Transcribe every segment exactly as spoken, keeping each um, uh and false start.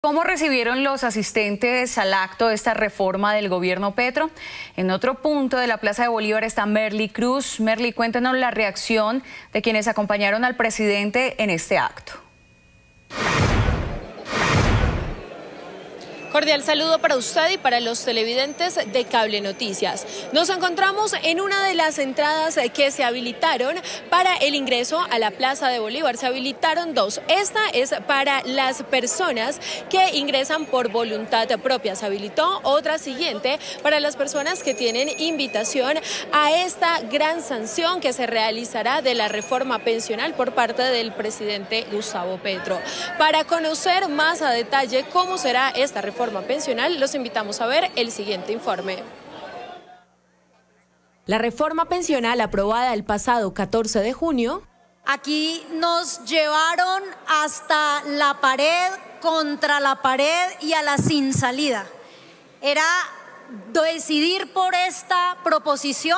¿Cómo recibieron los asistentes al acto de esta reforma del gobierno Petro? En otro punto de la Plaza de Bolívar está Merly Cruz. Merly, cuéntanos la reacción de quienes acompañaron al presidente en este acto. Cordial saludo para usted y para los televidentes de Cable Noticias. Nos encontramos en una de las entradas que se habilitaron para el ingreso a la Plaza de Bolívar. Se habilitaron dos. Esta es para las personas que ingresan por voluntad propia. Se habilitó otra siguiente para las personas que tienen invitación a esta gran sanción que se realizará de la reforma pensional por parte del presidente Gustavo Petro. Para conocer más a detalle cómo será esta reforma pensional, los invitamos a ver el siguiente informe. La reforma pensional aprobada el pasado catorce de junio. Aquí nos llevaron hasta la pared, contra la pared y a la sin salida. Era decidir por esta proposición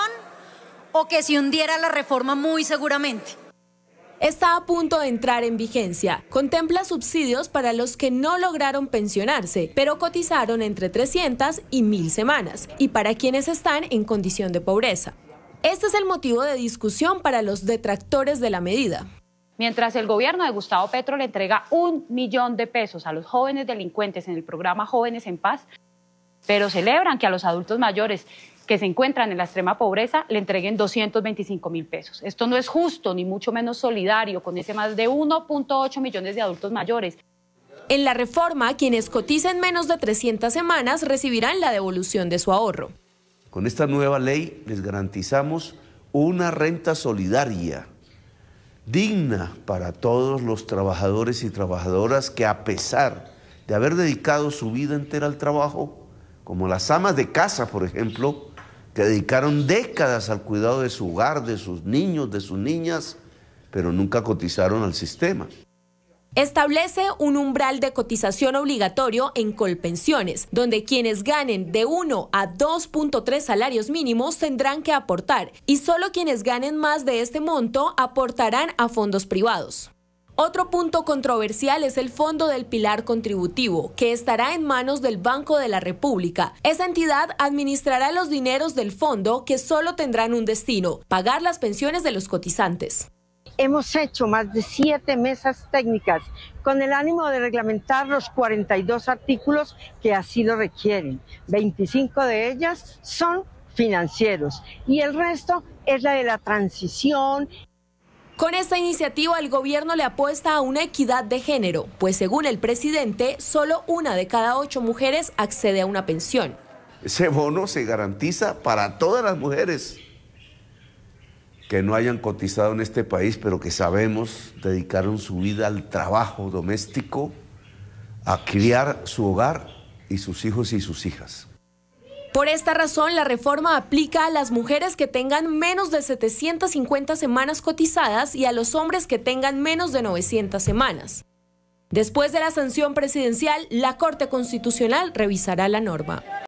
o que se hundiera la reforma muy seguramente. Está a punto de entrar en vigencia. Contempla subsidios para los que no lograron pensionarse, pero cotizaron entre trescientas y mil semanas, y para quienes están en condición de pobreza. Este es el motivo de discusión para los detractores de la medida. Mientras el gobierno de Gustavo Petro le entrega un millón de pesos a los jóvenes delincuentes en el programa Jóvenes en Paz, pero celebran que a los adultos mayores que se encuentran en la extrema pobreza le entreguen doscientos veinticinco mil pesos. Esto no es justo, ni mucho menos solidario con ese más de uno punto ocho millones de adultos mayores. En la reforma, quienes coticen menos de trescientas semanas recibirán la devolución de su ahorro. Con esta nueva ley les garantizamos una renta solidaria, digna para todos los trabajadores y trabajadoras que, a pesar de haber dedicado su vida entera al trabajo, como las amas de casa, por ejemplo, que dedicaron décadas al cuidado de su hogar, de sus niños, de sus niñas, pero nunca cotizaron al sistema. Establece un umbral de cotización obligatorio en Colpensiones, donde quienes ganen de uno a dos punto tres salarios mínimos tendrán que aportar, y solo quienes ganen más de este monto aportarán a fondos privados. Otro punto controversial es el Fondo del Pilar Contributivo, que estará en manos del Banco de la República. Esa entidad administrará los dineros del fondo, que solo tendrán un destino: pagar las pensiones de los cotizantes. Hemos hecho más de siete mesas técnicas con el ánimo de reglamentar los cuarenta y dos artículos que así lo requieren. veinticinco de ellas son financieros y el resto es la de la transición. Con esta iniciativa, el gobierno le apuesta a una equidad de género, pues según el presidente, solo una de cada ocho mujeres accede a una pensión. Ese bono se garantiza para todas las mujeres que no hayan cotizado en este país, pero que sabemos dedicaron su vida al trabajo doméstico, a criar su hogar y sus hijos y sus hijas. Por esta razón, la reforma aplica a las mujeres que tengan menos de setecientas cincuenta semanas cotizadas y a los hombres que tengan menos de novecientas semanas. Después de la sanción presidencial, la Corte Constitucional revisará la norma.